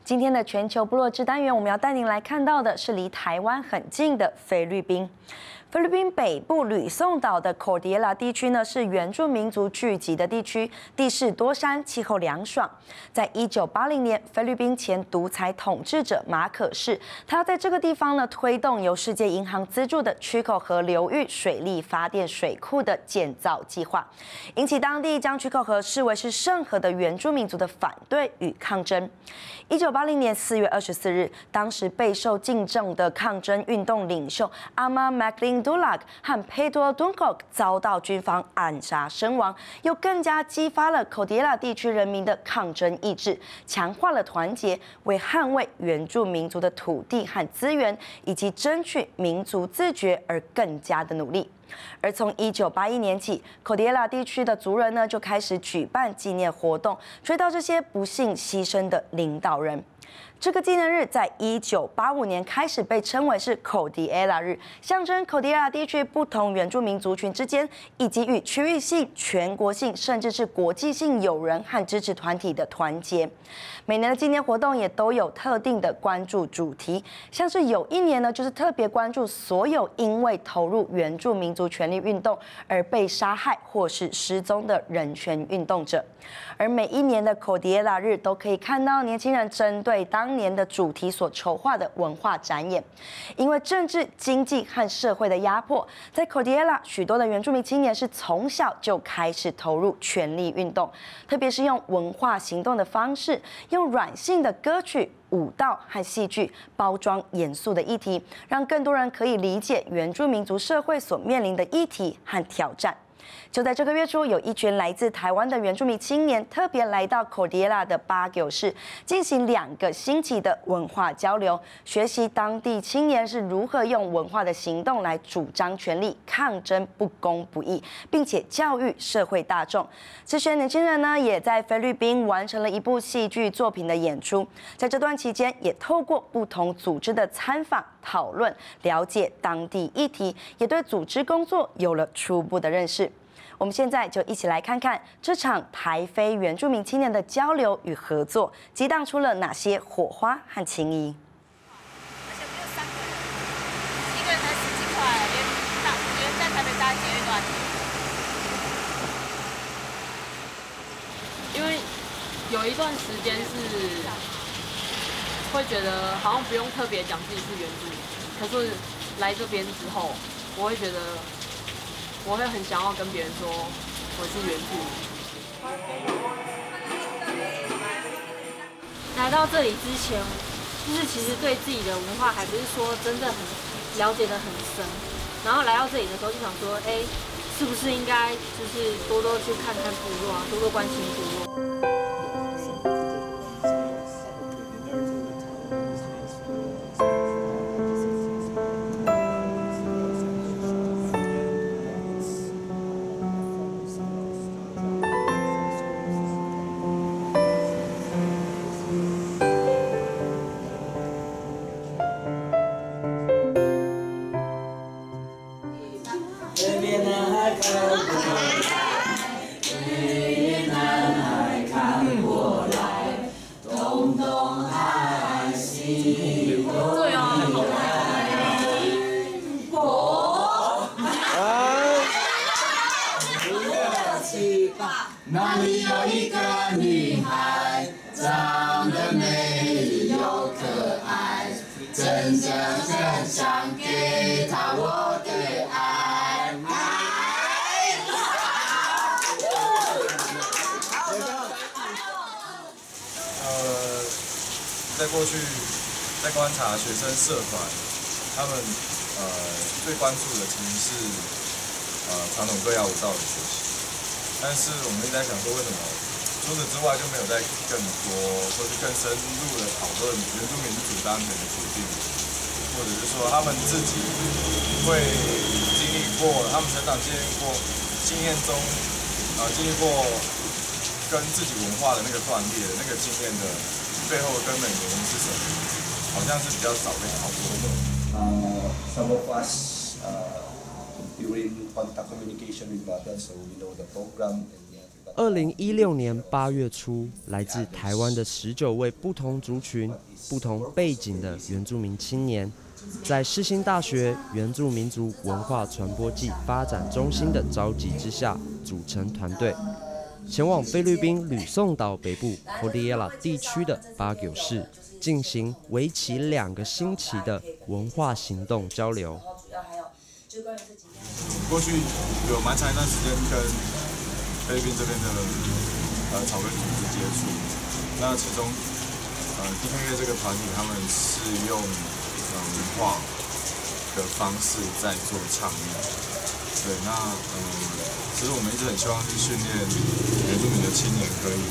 今天的全球部落志单元，我们要带您来看到的是离台湾很近的菲律宾。菲律宾北部吕宋岛的科迪拉地区呢，是原住民族聚集的地区，地势多山，气候凉爽。在1980年，菲律宾前独裁统治者马可仕，他在这个地方呢推动由世界银行资助的曲口河流域水力发电水库的建造计划，引起当地将曲口河视为是圣河的原住民族的反对与抗争。1980年4月24日，当时备受敬重的抗争运动领袖阿玛·麦克林杜拉克和佩多·敦科遭到军方暗杀身亡，又更加激发了科迪拉地区人民的抗争意志，强化了团结，为捍卫原住民族的土地和资源，以及争取民族自决而更加的努力。而从1981年起，科迪拉地区的族人呢就开始举办纪念活动，追悼这些不幸牺牲的领导人。这个纪念日在1985年开始被称为是科迪拉日，象征科迪拉地区不同原住民族群之间，以及与区域性、全国性，甚至是国际性友人和支持团体的团结。每年的纪念活动也都有特定的关注主题，像是有一年呢，就是特别关注所有因为投入原住民族权利运动而被杀害或是失踪的人权运动者。而每一年的科迪拉日都可以看到年轻人针对当年的主题所筹划的文化展演。因为政治、经济和社会的压迫，在科迪拉许多的原住民青年是从小就开始投入权利运动，特别是用文化行动的方式，用软性的歌曲、舞蹈和戏剧包装严肃的议题，让更多人可以理解原住民族社会所面临的议题和挑战。就在这个月初，有一群来自台湾的原住民青年特别来到科迪拉的巴九市，进行2个星期的文化交流，学习当地青年是如何用文化的行动来主张权利、抗争不公不义，并且教育社会大众。这些年轻人呢，也在菲律宾完成了一部戏剧作品的演出。在这段期间，也透过不同组织的参访、讨论，了解当地议题，也对组织工作有了初步的认识。我们现在就一起来看看这场台菲原住民青年的交流与合作，激荡出了哪些火花和情谊。 而且不就3个人，一个人才10几块，连在台北搭捷运都还便宜。 因为有一段时间是会觉得好像不用特别讲自己是原住民，可是来这边之后，我会觉得。我会很想要跟别人说我是原住民。 来到这里之前，就是其实对自己的文化还不是说真的很了解得很深，然后来到这里的时候就想说，是不是应该就是多多去看看部落啊，多多关心部落。 那里有一个女孩，长得美丽又可爱，真的很想给她我的爱。 在过去，在观察学生社团，他们最关注的其实是传统歌谣舞蹈的学习。但是我们一直在想说，为什么除此之外就没有再更多或是更深入的讨论原住民主当权的决定，或者是说他们自己会经历过，他们成长经验中经历过跟自己文化的那个断裂的那个经验的背后根本原因是什么？好像是比较少被讨论的。 Some of us during contact communication with mothers, so we know the program and the other. 2016年8月初，来自台湾的19位不同族群、不同背景的原住民青年，在世新大学原住民族文化传播暨发展中心的召集之下，组成团队，前往菲律宾吕宋岛北部 Cordillera 地区的巴九市，进行为期2个星期的文化行动交流。 过去有蛮长一段时间跟菲律宾这边的草根组织接触，那其中地方乐这个团体他们是用文化的方式在做倡议，对，那其实我们一直很希望去训练原住民的青年可以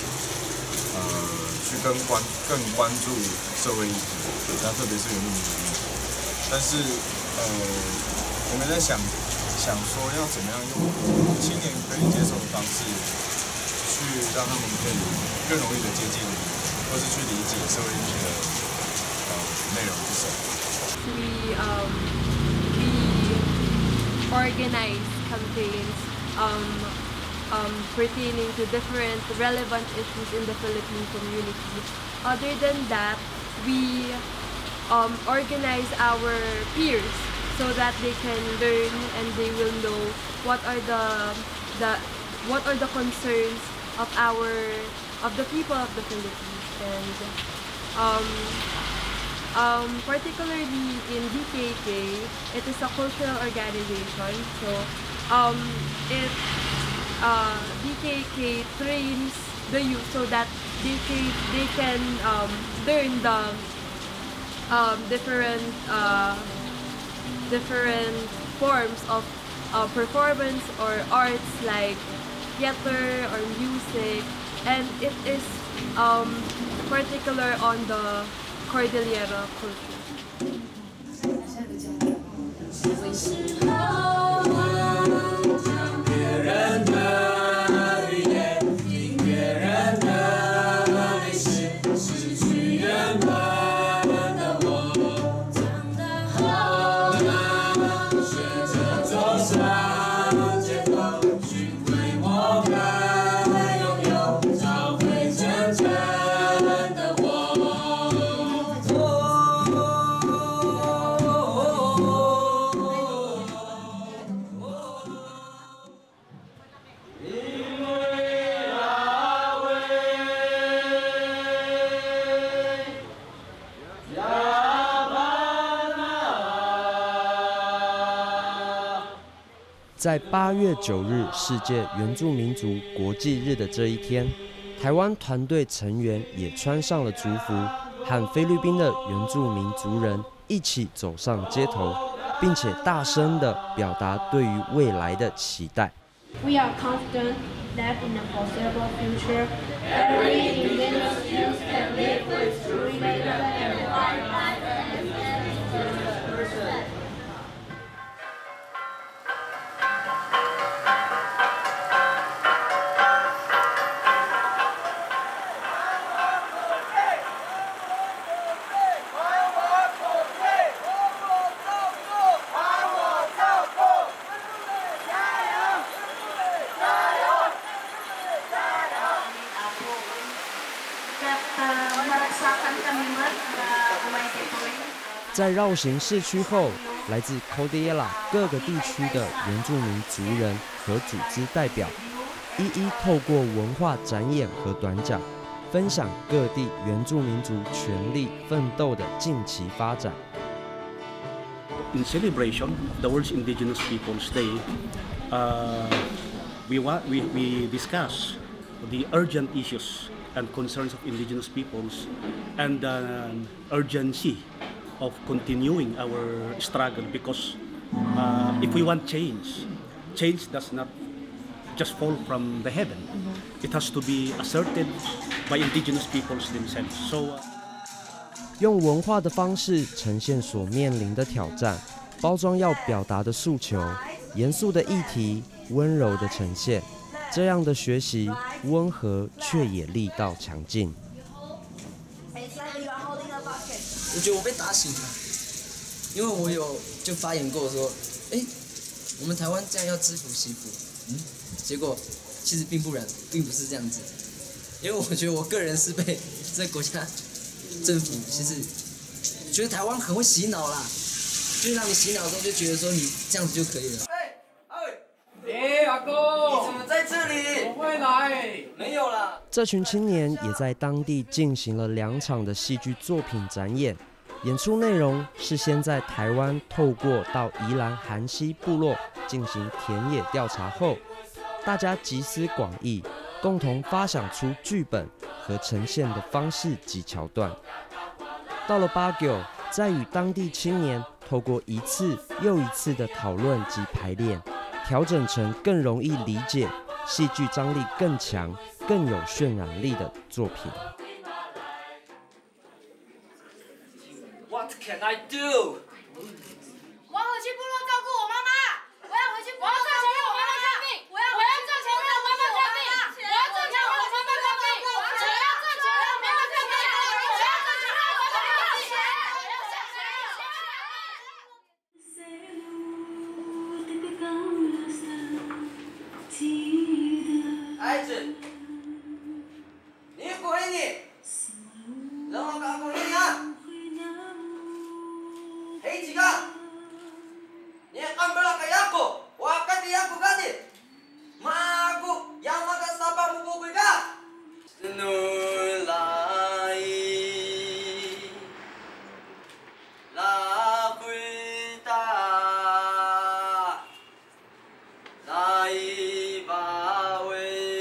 去更关注社会议题，那特别是原住民的议题，但是我们在想说要怎么样用青年可以接受的方式，去让他们可以更容易的接近，或是去理解社会议题的内容是什么。 We organize campaigns pertaining to different relevant issues in the Philippine community. Other than that, we organize our peers so that they can learn and they will know what are the concerns of the people of the Philippines, and particularly in DKK, it is a cultural organization. So DKK trains the youth so that they can learn the different forms of performance or arts like theater or music, and it is particular on the Cordillera culture. 在8月9日世界原住民族国际日的这一天，台湾团队成员也穿上了族服，和菲律宾的原住民族人一起走上街头，并且大声地表达对于未来的期待。 We are confident that in the foreseeable future, every indigenous youth can live with true freedom and life as an indigenous person. 在绕行市区后，来自 Cordillera 各个地区的原住民族人和组织代表，一一透过文化展演和短讲，分享各地原住民族权力奋斗的近期发展。 In celebration of the World's Indigenous Peoples Day, we discuss the urgent issues and concerns of indigenous peoples and the urgency of continuing our struggle, because if we want change does not just fall from the heaven. It has to be asserted by indigenous peoples themselves. So 用文化的方式呈现所面临的挑战，包装要表达的诉求，严肃的议题，温柔的呈现，这样的学习温和却也力道强劲。 我觉得我被打醒了，因为我有就发言过说，我们台湾这样要制服西服，结果其实并不是这样子，因为我觉得我个人是被这个国家政府其实觉得台湾很会洗脑啦，就是让你洗脑之后就觉得说你这样子就可以了。 阿公，你怎么在这里？我会来。没有啦。 这群青年也在当地进行了2场的戏剧作品展演，演出内容是先在台湾透过到宜兰韩溪部落进行田野调查后，大家集思广益，共同发想出剧本和呈现的方式及桥段。到了巴九，再与当地青年透过一次又一次的讨论及排练，调整成更容易理解、戏剧张力更强、更有渲染力的作品。 What can I do？ 我要回去部落照顾我妈妈，我要回去部落照顾我妈妈看病，我要赚钱让我妈妈看病，我要赚钱让我妈妈看病，我要赚钱让我妈妈看病，我要赚钱让我妈妈看病，我要赚钱。 孩子，你不会你，让我告诉你啊。Hei jika, ni akan berlakai aku, akan dilakukan ni. Maku yang makan sabang buku kita. Senulai, la kuita, lai bawe.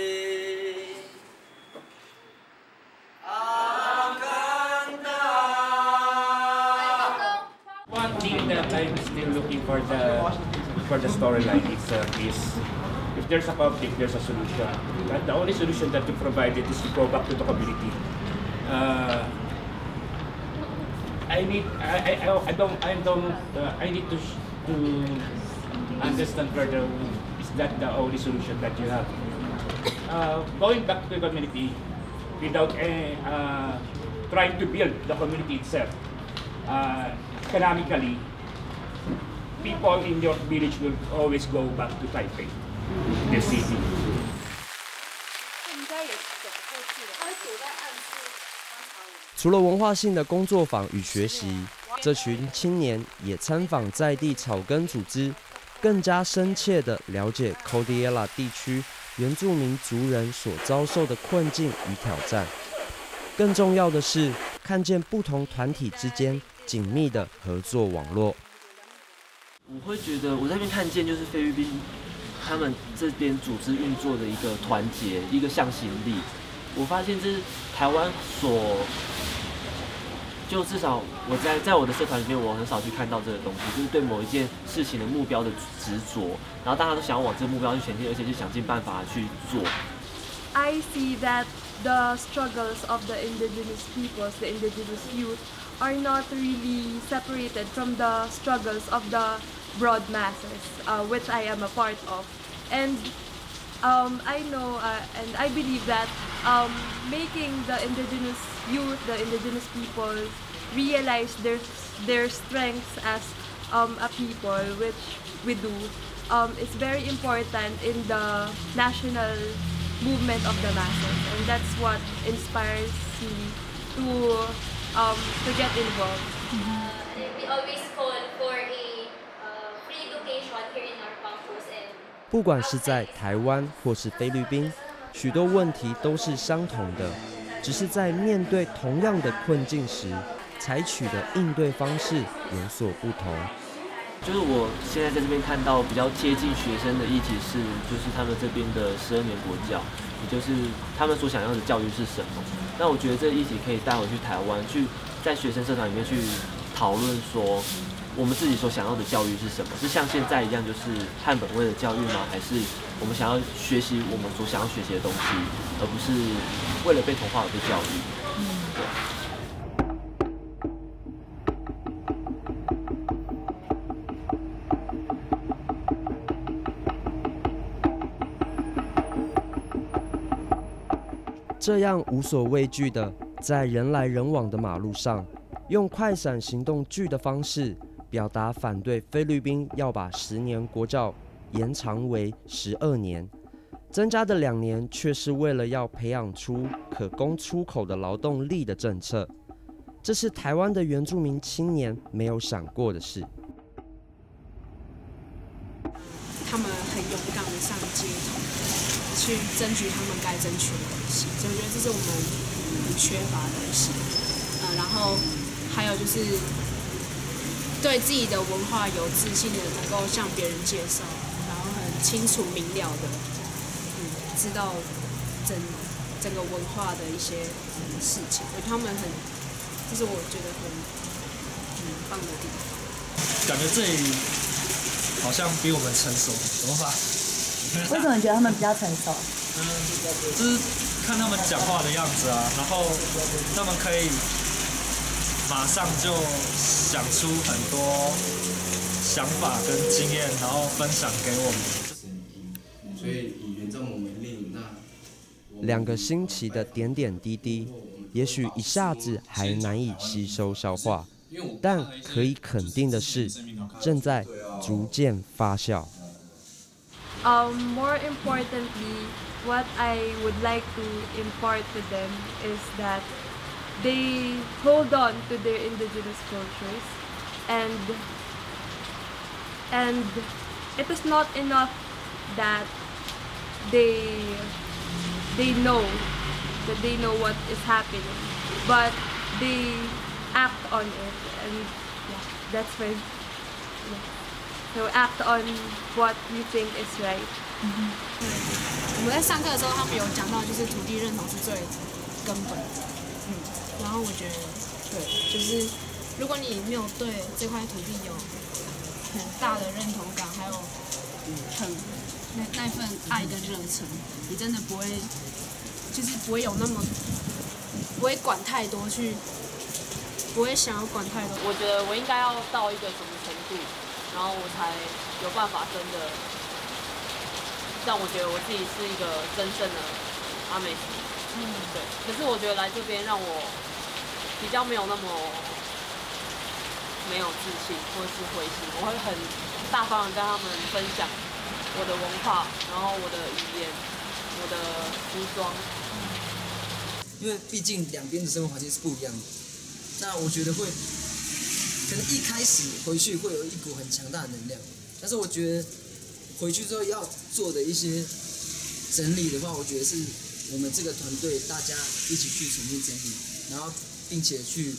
One thing that I'm still looking for the storyline is if there's a conflict, there's a solution. But the only solution that you provided is to go back to the community. I need to understand further. Is that the only solution that you have? Going back to the community without trying to build the community itself. Economically, people in your village will always go back to Taipei, the city. 除了文化性的工作坊与学习，这群青年也参访在地草根组织，更加深切地了解 Cordillera 地区原住民族人所遭受的困境与挑战。更重要的是，看见不同团体之间紧密的合作网络。 我会觉得我在这边看见就是菲律宾他们这边组织运作的一个团结，一个向心力。我发现这是台湾就至少我在我的社团里面，我很少去看到这个东西，就是对某一件事情的目标的执着，然后大家都想要往这个目标去前进，而且就想尽办法去做。 I see that the struggles of the indigenous peoples, the indigenous youth, are not really separated from the struggles of the broad masses, which I am a part of. And I know and I believe that making the indigenous youth, the indigenous people, realize their strengths as a people, which we do, is very important in the national movement of the masses, and that's what inspires me to get involved. We always call for a free education here in our campus. 不管是在台湾或是菲律宾，许多问题都是相同的，只是在面对同样的困境时，采取的应对方式有所不同。 就是我现在在这边看到比较接近学生的议题是，就是他们这边的12年国教，也就是他们所想要的教育是什么。那我觉得这个议题可以带回去台湾，去在学生社团里面去讨论说，我们自己所想要的教育是什么？是像现在一样，就是汉本位的教育吗？还是我们想要学习我们所想要学习的东西，而不是为了被同化而被教育？对。 这样无所畏惧的，在人来人往的马路上，用快闪行动剧的方式，表达反对菲律宾要把10年国教延长为12年。 增加的2年却是为了要培养出可供出口的劳动力的政策，这是台湾的原住民青年没有想过的事。 他们很勇敢的上街头，去争取他们该争取的东西，所以我觉得这是我们很缺乏的东西。然后还有就是对自己的文化有自信的，能够向别人介绍，然后很清楚明了的，知道整个文化的一些事情。我觉得他们这是我觉得很棒的地方。 感觉这里好像比我们成熟，怎么办？ 为什么你觉得他们比较成熟？ 就是看他们讲话的样子啊，然后他们可以马上就想出很多想法跟经验，然后分享给我们。 所以以原住民为例，那 2个星期的点点滴滴，也许一下子还难以吸收消化，但可以肯定的是，正在逐渐发酵。 More importantly, what I would like to impart to them is that they hold on to their indigenous cultures, and it is not enough that they know what is happening, but they act on it, and yeah, that's my so act on what you think is right. 我们在上课的时候，他们有讲到，就是土地认同是最根本的。然后我觉得，对，就是如果你没有对这块土地有很大的认同感，还有那份爱的热忱，你真的不会，就是不会有那么不会管太多不会想要管太多。 我觉得我应该要到一个什么程度，然后我才有办法真的让我觉得我自己是一个真正的阿美族。对。可是我觉得来这边让我比较没有那么没有自信或者是灰心，我会很大方的跟他们分享我的文化，然后我的语言，我的服装。 因为毕竟两边的生活环境是不一样的，那我觉得可能一开始回去会有一股很强大的能量，但是我觉得回去之后要做的一些整理的话，我觉得是我们这个团队大家一起去重新整理，然后并且去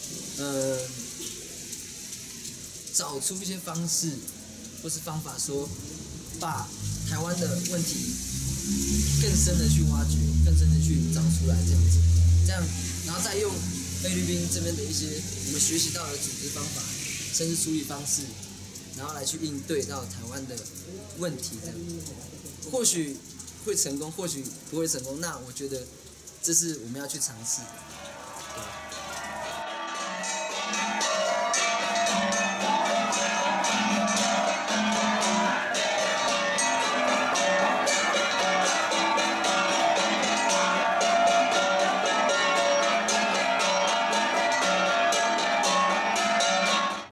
找出一些方式或是方法，说把台湾的问题更深的去挖掘，更深的去找出来，这样，然后再用菲律宾这边的一些我们学习到的组织方法，甚至处理方式，然后来去应对到台湾的问题，这样或许会成功，或许不会成功，那我觉得这是我们要去尝试的。